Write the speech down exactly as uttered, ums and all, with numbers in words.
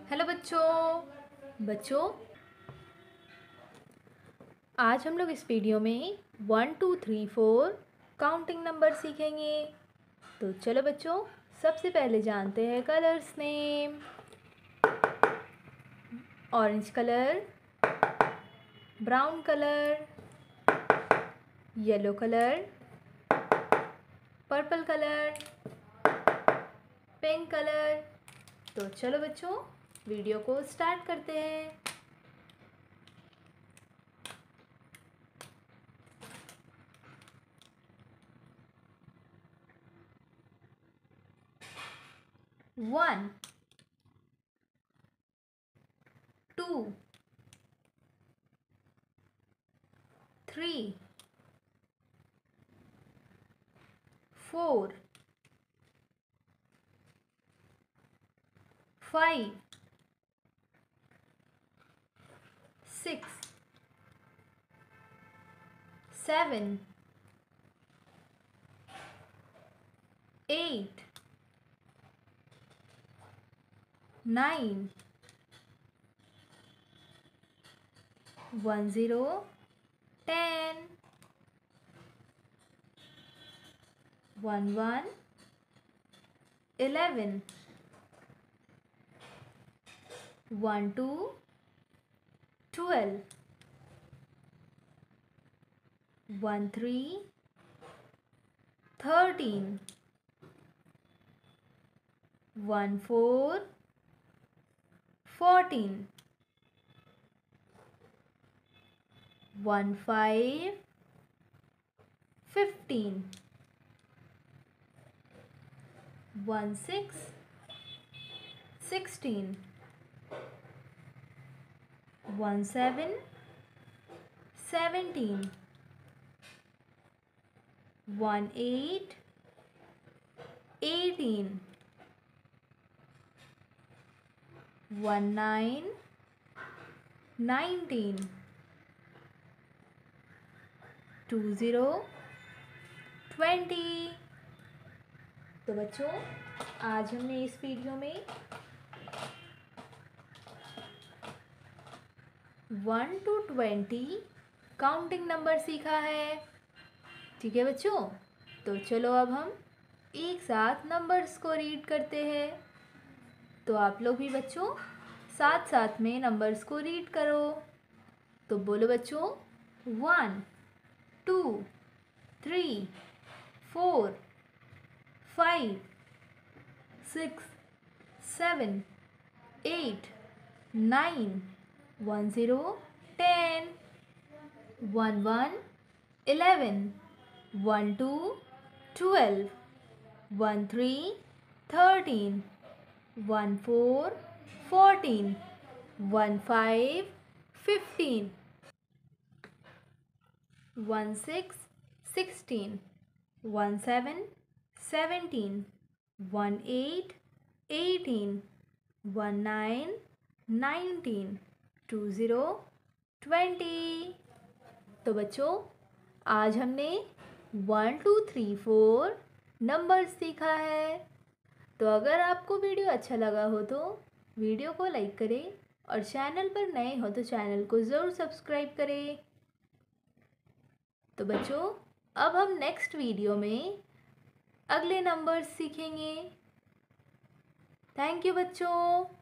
Hello बच्चों बच्चों आज हम लोग इस वीडियो में one two three four counting number सीखेंगे। तो चलो बच्चों, सबसे पहले जानते हैं colours name. Orange colour, brown colour, yellow colour, purple colour, pink colour. तो चलो बच्चों, वीडियो को स्टार्ट करते हैं। One, two, three, four, five, six, seven, eight, nine, one zero, ten, one one, eleven, one two, twelve, one three, thirteen, one four, fourteen, one five, fifteen, one six, sixteen, one seven, seventeen, one eight, eighteen, one nine, nineteen, two zero, twenty. तो बच्चों, आज हमने इस video में one to twenty counting number सीखा है। ठीक है बच्चों, तो चलो अब हम एक साथ नंबर्स को रीड करते हैं। तो आप लोग भी बच्चों साथ साथ में नंबर्स को रीड करो। तो बोलो बच्चों, one, two, three, four, five, six, seven, eight, nine, one zero, ten, one one, eleven, one two, twelve, one three, thirteen, one four, fourteen, one five, fifteen, one six, sixteen, one seven, seventeen, one eight, eighteen, one nine, nineteen, two zero, twenty. तो बच्चों, आज हमने one two three four number सीखा है। तो अगर आपको video अच्छा लगा हो तो वीडियो को लाइक करें और चैनल पर नए हो तो चैनल को ज़रूर सब्सक्राइब करें। तो बच्चों, अब हम नेक्स्ट वीडियो में अगले नंबर्स सीखेंगे। थैंक यू बच्चों।